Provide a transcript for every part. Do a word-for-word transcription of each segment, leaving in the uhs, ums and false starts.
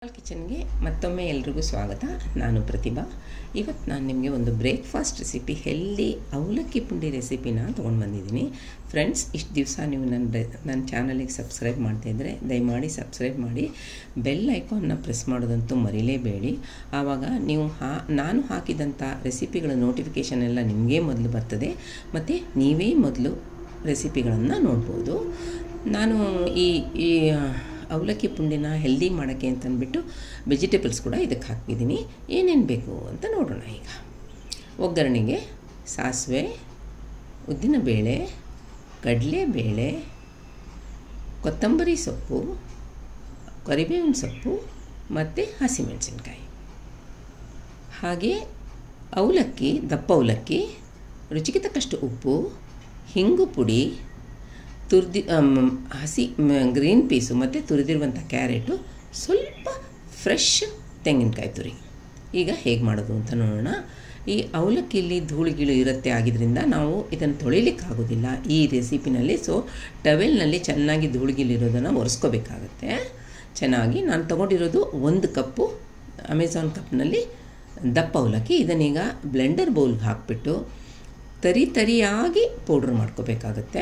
ಕಿಚನ್ಗೆ ಮತ್ತೊಮ್ಮೆ ಎಲ್ರಿಗೂ ಸ್ವಾಗತ. ನಾನು ಪ್ರತಿಭಾ. ಇವತ್ತು ನಾನು ನಿಮಗೆ ಒಂದು ಬ್ರೇಕ್ಫಾಸ್ಟ್ ರೆಸಿಪಿ, ಹೆಲ್ದಿ ಅವಲಕ್ಕಿ ಪುಂಡಿ ರೆಸಿಪಿನ ತೊಗೊಂಡು ಬಂದಿದ್ದೀನಿ. ಫ್ರೆಂಡ್ಸ್, ಇಷ್ಟು ದಿವಸ ನೀವು ನನ್ನ ನನ್ನ ಚಾನಲಿಗೆ ಸಬ್ಸ್ಕ್ರೈಬ್ ಮಾಡ್ತಾಯಿದ್ರೆ ದಯಮಾಡಿ ಸಬ್ಸ್ಕ್ರೈಬ್ ಮಾಡಿ, ಬೆಲ್ ಐಕಾನ್ನ ಪ್ರೆಸ್ ಮಾಡೋದಂತೂ ಮರಿಲೇಬೇಡಿ. ಆವಾಗ ನೀವು ಹಾ ನಾನು ಹಾಕಿದಂಥ ರೆಸಿಪಿಗಳ ನೋಟಿಫಿಕೇಷನ್ ಎಲ್ಲ ನಿಮಗೇ ಮೊದಲು ಬರ್ತದೆ ಮತ್ತು ನೀವೇ ಮೊದಲು ರೆಸಿಪಿಗಳನ್ನು ನೋಡ್ಬೋದು. ನಾನು ಈ ಈ ಅವಲಕ್ಕಿ ಪುಂಡಿನ ಹೆಲ್ದಿ ಮಾಡೋಕ್ಕೆ ಅಂತಂದ್ಬಿಟ್ಟು ವೆಜಿಟೇಬಲ್ಸ್ ಕೂಡ ಇದಕ್ಕೆ ಹಾಕಿದ್ದೀನಿ. ಏನೇನು ಬೇಕು ಅಂತ ನೋಡೋಣ. ಈಗ ಒಗ್ಗರಣೆಗೆ ಸಾಸಿವೆ, ಉದ್ದಿನಬೇಳೆ, ಕಡಲೆಬೇಳೆ, ಕೊತ್ತಂಬರಿ ಸೊಪ್ಪು, ಕರಿಬೇವಿನ ಸೊಪ್ಪು ಮತ್ತು ಹಸಿಮೆಣಸಿನ್ಕಾಯಿ, ಹಾಗೆ ಅವಲಕ್ಕಿ, ದಪ್ಪ ಅವಲಕ್ಕಿ, ರುಚಿಗೆ ತಕ್ಕಷ್ಟು ಉಪ್ಪು, ಹಿಂಗು ಪುಡಿ, ತುರಿದಿ ಹಸಿ ಗ್ರೀನ್ ಪೀಸು ಮತ್ತು ತುರಿದಿರುವಂಥ ಕ್ಯಾರೆಟು, ಸ್ವಲ್ಪ ಫ್ರೆಶ್ ತೆಂಗಿನಕಾಯಿ ತುರಿ. ಈಗ ಹೇಗೆ ಮಾಡೋದು ಅಂತ ನೋಡೋಣ. ಈ ಅವಲಕ್ಕಿಯಲ್ಲಿ ಧೂಳುಗಿಳು ಇರುತ್ತೆ, ಆಗಿದ್ದರಿಂದ ನಾವು ಇದನ್ನು ತೊಳಿಲಿಕ್ಕಾಗೋದಿಲ್ಲ ಈ ರೆಸಿಪಿನಲ್ಲಿ. ಸೊ ಟವೆಲ್ನಲ್ಲಿ ಚೆನ್ನಾಗಿ ಧೂಳುಗಿಲಿರೋದನ್ನು ಒರೆಸ್ಕೋಬೇಕಾಗತ್ತೆ ಚೆನ್ನಾಗಿ. ನಾನು ತೊಗೊಂಡಿರೋದು ಒಂದು ಕಪ್ಪು ಅಮೆಝಾನ್ ಕಪ್ನಲ್ಲಿ ದಪ್ಪ ಅವಲಕ್ಕಿ. ಇದನ್ನೀಗ ಬ್ಲೆಂಡರ್ ಬೌಲ್ಗೆ ಹಾಕಿಬಿಟ್ಟು ತರಿ ತರಿಯಾಗಿ ಪೌಡ್ರ್ ಮಾಡ್ಕೋಬೇಕಾಗತ್ತೆ.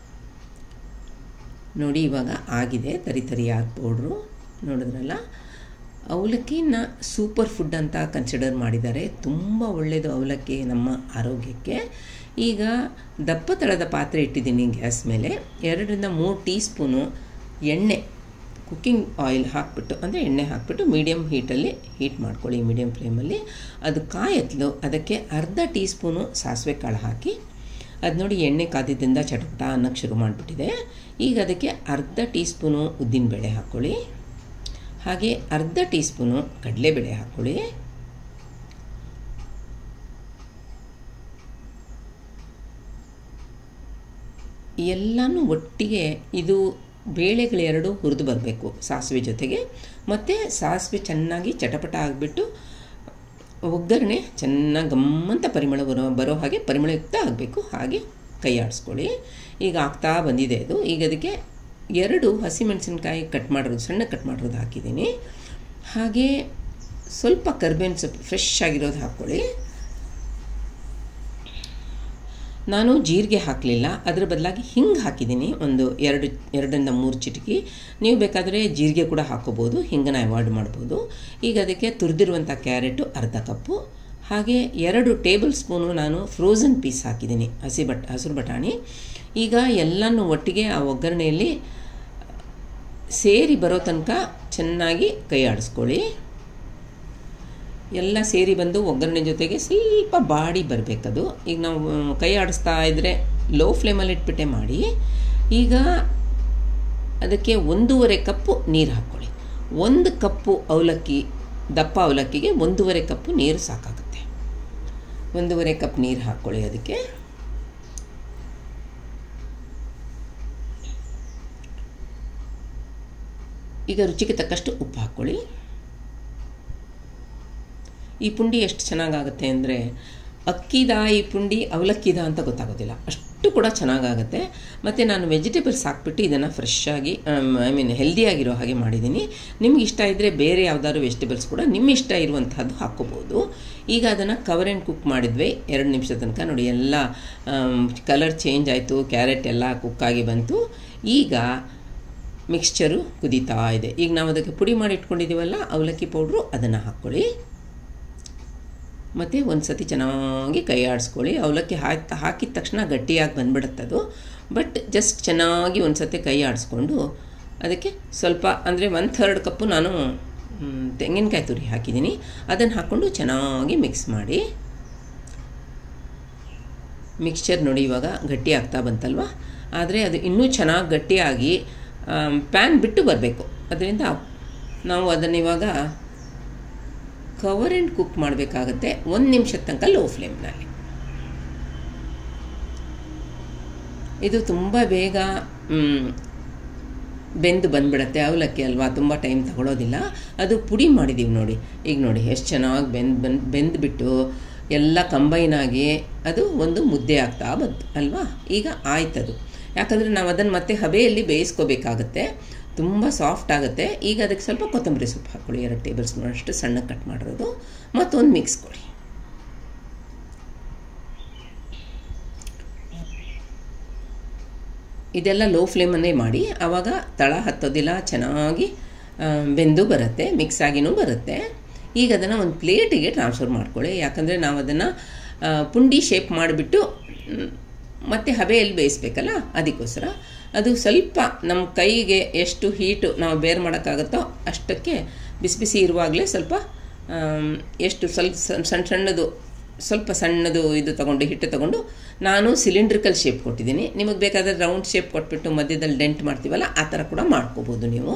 ನೋಡಿ, ಇವಾಗ ಆಗಿದೆ ತರಿ ತರಿಯಾದ ಪೌಡ್ರು. ನೋಡಿದ್ರಲ್ಲ, ಅವಲಕ್ಕಿನ ಸೂಪರ್ ಫುಡ್ ಅಂತ ಕನ್ಸಿಡರ್ ಮಾಡಿದ್ದಾರೆ. ತುಂಬ ಒಳ್ಳೆಯದು ಅವಲಕ್ಕಿ ನಮ್ಮ ಆರೋಗ್ಯಕ್ಕೆ. ಈಗ ದಪ್ಪ ತಳದ ಪಾತ್ರೆ ಇಟ್ಟಿದ್ದೀನಿ ಗ್ಯಾಸ್ ಮೇಲೆ. ಎರಡರಿಂದ ಮೂರು ಟೀ ಸ್ಪೂನು ಎಣ್ಣೆ, ಕುಕ್ಕಿಂಗ್ ಆಯಿಲ್ ಹಾಕಿಬಿಟ್ಟು, ಅಂದರೆ ಎಣ್ಣೆ ಹಾಕಿಬಿಟ್ಟು ಮೀಡಿಯಮ್ ಹೀಟಲ್ಲಿ ಹೀಟ್ ಮಾಡ್ಕೊಳ್ಳಿ, ಮೀಡಿಯಮ್ ಫ್ಲೇಮಲ್ಲಿ. ಅದು ಕಾಯತ್ಲು ಅದಕ್ಕೆ ಅರ್ಧ ಟೀ ಸ್ಪೂನು ಸಾಸಿವೆ ಕಾಳು ಹಾಕಿ, ಅದು ನೋಡಿ ಎಣ್ಣೆ ಕಾದಿದ್ದರಿಂದ ಚಟಪಟ ಅನ್ನಕ್ಕೆ ಶುರು ಮಾಡಿಬಿಟ್ಟಿದೆ. ಈಗ ಅದಕ್ಕೆ ಅರ್ಧ ಟೀ ಸ್ಪೂನು ಉದ್ದಿನಬೇಳೆ ಹಾಕ್ಕೊಳ್ಳಿ, ಹಾಗೆ ಅರ್ಧ ಟೀ ಸ್ಪೂನು ಕಡಲೆಬೇಳೆ ಹಾಕ್ಕೊಳ್ಳಿ, ಎಲ್ಲನೂ ಒಟ್ಟಿಗೆ ಇದು ಬೇಳೆಗಳೆರಡು ಹುರಿದು ಬರಬೇಕು ಸಾಸಿವೆ ಜೊತೆಗೆ. ಮತ್ತು ಸಾಸಿವೆ ಚೆನ್ನಾಗಿ ಚಟಪಟ ಆಗಿಬಿಟ್ಟು ಒಗ್ಗರಣೆ ಚೆನ್ನಾಗಿ ಗಮ್ಮಂತ ಪರಿಮಳ ಬರೋ ಬರೋ ಹಾಗೆ ಪರಿಮಳಯುಕ್ತ ಆಗಬೇಕು. ಹಾಗೆ ಕೈ ಆಡಿಸ್ಕೊಳ್ಳಿ. ಈಗ ಆಗ್ತಾ ಬಂದಿದೆ ಅದು. ಈಗ ಅದಕ್ಕೆ ಎರಡು ಹಸಿಮೆಣಸಿನ್ಕಾಯಿ ಕಟ್ ಮಾಡಿರೋದು, ಸಣ್ಣ ಕಟ್ ಮಾಡಿರೋದು ಹಾಕಿದ್ದೀನಿ. ಹಾಗೆ ಸ್ವಲ್ಪ ಕರಿಬೇವಿನ ಸೊಪ್ಪು ಫ್ರೆಶ್ ಆಗಿರೋದು ಹಾಕ್ಕೊಳ್ಳಿ. ನಾನು ಜೀರಿಗೆ ಹಾಕಲಿಲ್ಲ, ಅದರ ಬದಲಾಗಿ ಹಿಂಗೆ ಹಾಕಿದ್ದೀನಿ ಒಂದು ಎರಡು ಎರಡರಿಂದ ಮೂರು ಚಿಟಿಕೆ. ನೀವು ಬೇಕಾದರೆ ಜೀರಿಗೆ ಕೂಡ ಹಾಕೋಬೋದು, ಹಿಂಗನ್ನು ಅವಾಯ್ಡ್ ಮಾಡ್ಬೋದು. ಈಗ ಅದಕ್ಕೆ ತುರಿದಿರುವಂಥ ಕ್ಯಾರೆಟು ಅರ್ಧ ಕಪ್ಪು, ಹಾಗೆ ಎರಡು ಟೇಬಲ್ ಸ್ಪೂನು ನಾನು ಫ್ರೋಝನ್ ಪೀಸ್ ಹಾಕಿದ್ದೀನಿ, ಹಸಿ ಬಟ್ ಹಸಿರು ಬಟಾಣಿ. ಈಗ ಎಲ್ಲನೂ ಒಟ್ಟಿಗೆ ಆ ಒಗ್ಗರಣೆಯಲ್ಲಿ ಸೇರಿ ಬರೋ ತನಕ ಚೆನ್ನಾಗಿ ಕೈ ಆಡಿಸ್ಕೊಳ್ಳಿ. ಎಲ್ಲ ಸೇರಿ ಬಂದು ಒಗ್ಗರಣೆ ಜೊತೆಗೆ ಸ್ವಲ್ಪ ಬಾಡಿ ಬರಬೇಕದು. ಈಗ ನಾವು ಕೈ ಆಡಿಸ್ತಾ ಇದ್ದರೆ ಲೋ ಫ್ಲೇಮಲ್ಲಿ ಇಟ್ಬಿಟ್ಟೆ ಮಾಡಿ. ಈಗ ಅದಕ್ಕೆ ಒಂದೂವರೆ ಕಪ್ಪು ನೀರು ಹಾಕ್ಕೊಳ್ಳಿ. ಒಂದು ಕಪ್ಪು ಅವಲಕ್ಕಿ, ದಪ್ಪ ಅವಲಕ್ಕಿಗೆ ಒಂದೂವರೆ ಕಪ್ಪು ನೀರು ಸಾಕಾಗುತ್ತೆ. ಒಂದೂವರೆ ಕಪ್ ನೀರು ಹಾಕ್ಕೊಳ್ಳಿ ಅದಕ್ಕೆ. ಈಗ ರುಚಿಗೆ ತಕ್ಕಷ್ಟು ಉಪ್ಪು ಹಾಕ್ಕೊಳ್ಳಿ. ಈ ಪುಂಡಿ ಎಷ್ಟು ಚೆನ್ನಾಗಾಗುತ್ತೆ ಅಂದರೆ, ಅಕ್ಕಿದ ಈ ಪುಂಡಿ ಅವಲಕ್ಕಿದ ಅಂತ ಗೊತ್ತಾಗೋದಿಲ್ಲ, ಅಷ್ಟು ಕೂಡ ಚೆನ್ನಾಗಾಗುತ್ತೆ. ಮತ್ತು ನಾನು ವೆಜಿಟೇಬಲ್ಸ್ ಹಾಕ್ಬಿಟ್ಟು ಇದನ್ನು ಫ್ರೆಶ್ಶಾಗಿ, ಐ ಮೀನ್ ಹೆಲ್ದಿಯಾಗಿರೋ ಹಾಗೆ ಮಾಡಿದ್ದೀನಿ. ನಿಮ್ಗೆ ಇಷ್ಟ ಇದ್ದರೆ ಬೇರೆ ಯಾವುದಾದ್ರು ವೆಜಿಟೇಬಲ್ಸ್ ಕೂಡ ನಿಮ್ಮ ಇಷ್ಟ ಇರುವಂಥದ್ದು ಹಾಕ್ಕೋಬೋದು. ಈಗ ಅದನ್ನು ಕವರ್ ಆ್ಯಂಡ್ ಕುಕ್ ಮಾಡಿದ್ವಿ ಎರಡು ನಿಮಿಷ ತನಕ. ನೋಡಿ, ಎಲ್ಲ ಕಲರ್ ಚೇಂಜ್ ಆಯಿತು, ಕ್ಯಾರೆಟ್ ಎಲ್ಲ ಕುಕ್ಕಾಗಿ ಬಂತು. ಈಗ ಮಿಕ್ಸ್ಚರು ಕುದೀತಾ ಇದೆ. ಈಗ ನಾವು ಅದಕ್ಕೆ ಪುಡಿ ಮಾಡಿ ಇಟ್ಕೊಂಡಿದ್ದೀವಲ್ಲ ಅವಲಕ್ಕಿ ಪೌಡ್ರು, ಅದನ್ನು ಹಾಕ್ಕೊಳ್ಳಿ. ಮತ್ತು ಒಂದು ಸತಿ ಚೆನ್ನಾಗಿ ಕೈ ಆಡಿಸ್ಕೊಳ್ಳಿ. ಅವಲಕ್ಕಿ ಹಾಕಿ ಹಾಕಿದ ತಕ್ಷಣ ಗಟ್ಟಿಯಾಗಿ ಬಂದುಬಿಡುತ್ತದು. ಬಟ್ ಜಸ್ಟ್ ಚೆನ್ನಾಗಿ ಒಂದು ಸತಿ ಕೈ ಆಡಿಸ್ಕೊಂಡು ಅದಕ್ಕೆ ಸ್ವಲ್ಪ, ಅಂದರೆ ಒನ್ ಥರ್ಡ್ ಕಪ್ಪು ನಾನು ತೆಂಗಿನಕಾಯಿ ತುರಿ ಹಾಕಿದ್ದೀನಿ. ಅದನ್ನು ಹಾಕ್ಕೊಂಡು ಚೆನ್ನಾಗಿ ಮಿಕ್ಸ್ ಮಾಡಿ. ಮಿಕ್ಸ್ಚರ್ ನೋಡಿ ಇವಾಗ ಗಟ್ಟಿ ಆಗ್ತಾ ಬಂತಲ್ವ. ಆದರೆ ಅದು ಇನ್ನೂ ಚೆನ್ನಾಗಿ ಗಟ್ಟಿಯಾಗಿ ಪ್ಯಾನ್ ಬಿಟ್ಟು ಬರಬೇಕು. ಅದರಿಂದ ನಾವು ಅದನ್ನು ಇವಾಗ ಕವರ್ ಆ್ಯಂಡ್ ಕುಕ್ ಮಾಡಬೇಕಾಗತ್ತೆ ಒಂದು ನಿಮಿಷದ ತನಕ ಲೋ ಫ್ಲೇಮ್ನಲ್ಲಿ. ಇದು ತುಂಬ ಬೇಗ ಬೆಂದು ಬಂದುಬಿಡತ್ತೆ, ಅವಲಕ್ಕಿ ಅಲ್ವಾ, ತುಂಬ ಟೈಮ್ ತಗೊಳ್ಳೋದಿಲ್ಲ. ಅದು ಪುಡಿ ಮಾಡಿದ್ದೀವಿ ನೋಡಿ. ಈಗ ನೋಡಿ ಎಷ್ಟು ಚೆನ್ನಾಗಿ ಬೆಂದು ಬಂದು ಬೆಂದುಬಿಟ್ಟು ಎಲ್ಲ ಕಂಬೈನಾಗಿ ಅದು ಒಂದು ಮುದ್ದೆ ಆಗ್ತಾ ಬಂತು ಅಲ್ವಾ. ಈಗ ಆಯ್ತದು. ಯಾಕಂದರೆ ನಾವು ಅದನ್ನು ಮತ್ತೆ ಹಬೆಯಲ್ಲಿ ಬೇಯಿಸ್ಕೋಬೇಕಾಗತ್ತೆ. ತುಂಬ ಸಾಫ್ಟ್ ಆಗುತ್ತೆ. ಈಗ ಅದಕ್ಕೆ ಸ್ವಲ್ಪ ಕೊತ್ತಂಬರಿ ಸೊಪ್ಪು ಹಾಕ್ಕೊಳ್ಳಿ, ಎರಡು ಟೇಬಲ್ ಸ್ಪೂನ್ ಅಷ್ಟು ಸಣ್ಣಗೆ ಕಟ್ ಮಾಡಿರೋದು, ಮತ್ತೊಂದು ಮಿಕ್ಸ್ ಕೊಡಿ. ಇದೆಲ್ಲ ಲೋ ಫ್ಲೇಮನ್ನೇ ಮಾಡಿ, ಆವಾಗ ತಳ ಹತ್ತೋದಿಲ್ಲ, ಚೆನ್ನಾಗಿ ಬೆಂದು ಬರುತ್ತೆ, ಮಿಕ್ಸ್ ಆಗಿನೂ ಬರುತ್ತೆ. ಈಗ ಅದನ್ನು ಒಂದು ಪ್ಲೇಟಿಗೆ ಟ್ರಾನ್ಸ್ಫರ್ ಮಾಡ್ಕೊಳ್ಳಿ. ಯಾಕಂದರೆ ನಾವು ಅದನ್ನು ಪುಂಡಿ ಶೇಪ್ ಮಾಡಿಬಿಟ್ಟು ಮತ್ತು ಹಬೆಯಲ್ಲಿ ಬೇಯಿಸ್ಬೇಕಲ್ಲ, ಅದಕ್ಕೋಸ್ಕರ ಅದು ಸ್ವಲ್ಪ ನಮ್ಮ ಕೈಗೆ ಎಷ್ಟು ಹೀಟು ನಾವು ಬೇರ್ ಮಾಡೋಕ್ಕಾಗುತ್ತೋ ಅಷ್ಟಕ್ಕೆ ಬಿಸಿ ಬಿಸಿ ಇರುವಾಗಲೇ ಸ್ವಲ್ಪ ಎಷ್ಟು ಸ್ವಲ್ಪ ಸಣ್ಣ ಸಣ್ಣದು ಸ್ವಲ್ಪ ಸಣ್ಣದು ಇದು ತೊಗೊಂಡು ಹಿಟ್ಟು ತೊಗೊಂಡು, ನಾನು ಸಿಲಿಂಡ್ರಿಕಲ್ ಶೇಪ್ ಕೊಟ್ಟಿದ್ದೀನಿ. ನಿಮಗೆ ಬೇಕಾದರೆ ರೌಂಡ್ ಶೇಪ್ ಕೊಟ್ಬಿಟ್ಟು ಮಧ್ಯದಲ್ಲಿ ಡೆಂಟ್ ಮಾಡ್ತೀವಲ್ಲ, ಆ ಥರ ಕೂಡ ಮಾಡ್ಕೋಬೋದು ನೀವು.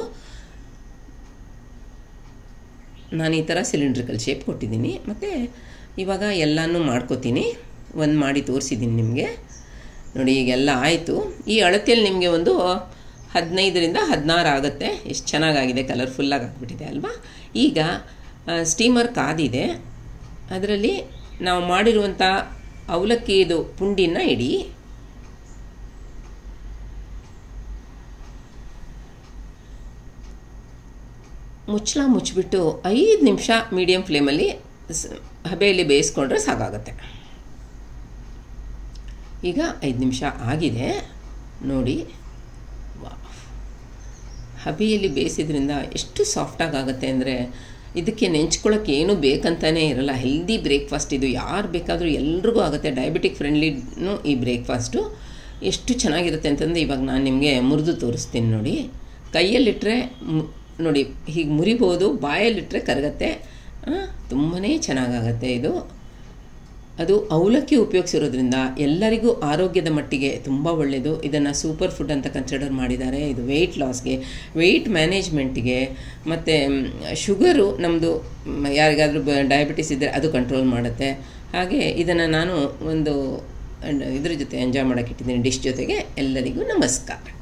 ನಾನು ಈ ಥರ ಸಿಲಿಂಡ್ರಿಕಲ್ ಶೇಪ್ ಕೊಟ್ಟಿದ್ದೀನಿ. ಮತ್ತು ಇವಾಗ ಎಲ್ಲನೂ ಮಾಡ್ಕೋತೀನಿ, ಒಂದು ಮಾಡಿ ತೋರಿಸಿದ್ದೀನಿ ನಿಮಗೆ ನೋಡಿ. ಈಗೆಲ್ಲ ಆಯಿತು. ಈ ಅಳತೆಯಲ್ಲಿ ನಿಮಗೆ ಒಂದು ಹದಿನೈದರಿಂದ ಹದಿನಾರು ಆಗುತ್ತೆ. ಎಷ್ಟು ಚೆನ್ನಾಗಾಗಿದೆ, ಕಲರ್ಫುಲ್ಲಾಗಿ ಆಗಿಬಿಟ್ಟಿದೆ ಅಲ್ವಾ. ಈಗ ಸ್ಟೀಮರ್ ಕಾದಿದೆ, ಅದರಲ್ಲಿ ನಾವು ಮಾಡಿರುವಂಥ ಅವಲಕ್ಕಿದು ಪುಂಡಿನ ಇಡಿ. ಮುಚ್ಚಳ ಮುಚ್ಚಿಬಿಟ್ಟು ಐದು ನಿಮಿಷ ಮೀಡಿಯಮ್ ಫ್ಲೇಮಲ್ಲಿ ಹಬೆಯಲ್ಲಿ ಬೇಯಿಸ್ಕೊಂಡ್ರೆ ಸಾಕಾಗುತ್ತೆ. ಈಗ ಐದು ನಿಮಿಷ ಆಗಿದೆ ನೋಡಿ. ವಾ, ಹಬೆಯಲ್ಲಿ ಬೇಯಿಸಿದ್ರಿಂದ ಎಷ್ಟು ಸಾಫ್ಟಾಗಿ ಆಗುತ್ತೆ ಅಂದರೆ ಇದಕ್ಕೆ ನೆಂಚ್ಕೊಳ್ಳೋಕ್ಕೆ ಏನೂ ಬೇಕಂತಲೇ ಇರಲ್ಲ. ಹೆಲ್ದಿ ಬ್ರೇಕ್ಫಾಸ್ಟ್ ಇದು, ಯಾರು ಬೇಕಾದರೂ ಎಲ್ರಿಗೂ ಆಗುತ್ತೆ. ಡಯಾಬಿಟಿಕ್ ಫ್ರೆಂಡ್ಲಿನೂ ಈ ಬ್ರೇಕ್ಫಾಸ್ಟು ಎಷ್ಟು ಚೆನ್ನಾಗಿರುತ್ತೆ ಅಂತಂದರೆ ಇವಾಗ ನಾನು ನಿಮಗೆ ಮುರಿದು ತೋರಿಸ್ತೀನಿ ನೋಡಿ. ಕೈಯಲ್ಲಿಟ್ಟರೆ ನೋಡಿ ಹೀಗೆ ಮುರಿಬೋದು, ಬಾಯಲ್ಲಿಟ್ಟರೆ ಕರಗತ್ತೆ. ತುಂಬಾ ಚೆನ್ನಾಗಾಗತ್ತೆ ಇದು. ಅದು ಅವಲಕ್ಕಿ ಉಪಯೋಗಿಸಿರೋದ್ರಿಂದ ಎಲ್ಲರಿಗೂ ಆರೋಗ್ಯದ ಮಟ್ಟಿಗೆ ತುಂಬ ಒಳ್ಳೆಯದು. ಇದನ್ನು ಸೂಪರ್ ಫುಡ್ ಅಂತ ಕನ್ಸಿಡರ್ ಮಾಡಿದ್ದಾರೆ. ಇದು ವೆಯ್ಟ್ ಲಾಸ್ಗೆ, ವೆಯ್ಟ್ ಮ್ಯಾನೇಜ್ಮೆಂಟ್ಗೆ, ಮತ್ತು ಶುಗರು ನಮ್ಮದು ಯಾರಿಗಾದರೂ ಡಯಾಬಿಟಿಸ್ ಇದ್ದರೆ ಅದು ಕಂಟ್ರೋಲ್ ಮಾಡುತ್ತೆ. ಹಾಗೆ ಇದನ್ನು ನಾನು ಒಂದು ಇದ್ರ ಜೊತೆ ಎಂಜಾಯ್ ಮಾಡೋಕ್ಕಿಟ್ಟಿದ್ದೀನಿ, ಡಿಶ್ ಜೊತೆಗೆ. ಎಲ್ಲರಿಗೂ ನಮಸ್ಕಾರ.